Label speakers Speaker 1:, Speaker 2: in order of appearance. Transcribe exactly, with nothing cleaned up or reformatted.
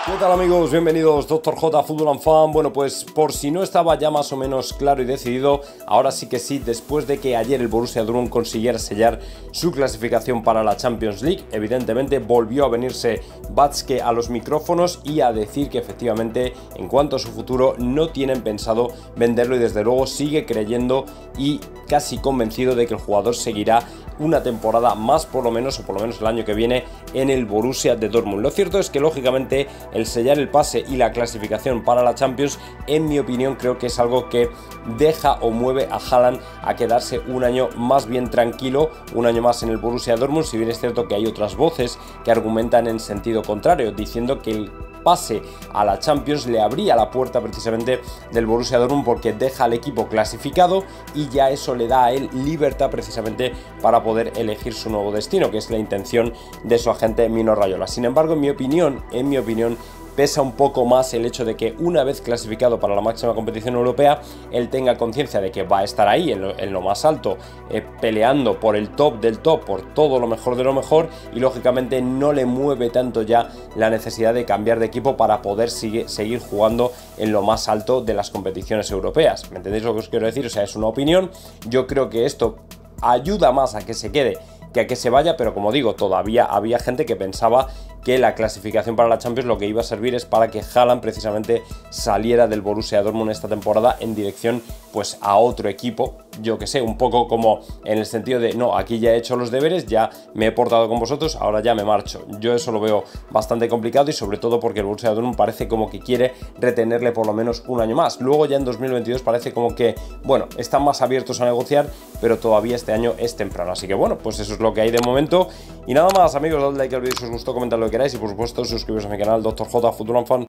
Speaker 1: ¿Qué tal, amigos? Bienvenidos, Doctor J, Fútbol and Fan. Bueno, pues por si no estaba ya más o menos claro y decidido, ahora sí que sí, después de que ayer el Borussia Dortmund consiguiera sellar su clasificación para la Champions League, evidentemente volvió a venirse Watzke a los micrófonos y a decir que efectivamente en cuanto a su futuro no tienen pensado venderlo, y desde luego sigue creyendo y casi convencido de que el jugador seguirá una temporada más por lo menos, o por lo menos el año que viene, en el Borussia de Dortmund. Lo cierto es que lógicamente el sellar el pase y la clasificación para la Champions, en mi opinión, creo que es algo que deja o mueve a Haaland a quedarse un año más bien tranquilo, un año más en el Borussia Dortmund, si bien es cierto que hay otras voces que argumentan en sentido contrario, diciendo que el pase a la Champions le abría la puerta precisamente del Borussia Dortmund porque deja al equipo clasificado y ya eso le da a él libertad precisamente para poder elegir su nuevo destino, que es la intención de su agente Mino Raiola. Sin embargo, en mi opinión, en mi opinión, pesa un poco más el hecho de que una vez clasificado para la máxima competición europea, él tenga conciencia de que va a estar ahí en lo, en lo más alto, eh, peleando por el top del top, por todo lo mejor de lo mejor, y lógicamente no le mueve tanto ya la necesidad de cambiar de equipo para poder sigue, seguir jugando en lo más alto de las competiciones europeas. ¿Me entendéis lo que os quiero decir? O sea, es una opinión. Yo creo que esto ayuda más a que se quede que a que se vaya, pero como digo, todavía había gente que pensaba que la clasificación para la Champions lo que iba a servir es para que Haaland precisamente saliera del Borussia Dortmund esta temporada en dirección pues a otro equipo, yo que sé, un poco como en el sentido de no, aquí ya he hecho los deberes, ya me he portado con vosotros, ahora ya me marcho. Yo eso lo veo bastante complicado, y sobre todo porque el Borussia Dortmund parece como que quiere retenerle por lo menos un año más. Luego ya en dos mil veintidós parece como que, bueno, están más abiertos a negociar, pero todavía este año es temprano. Así que bueno, pues eso es lo que hay de momento. Y nada más, amigos, dadle like al vídeo si os gustó, comentad lo que queráis y por supuesto suscribiros a mi canal Doctor J, Fútbol and Fan.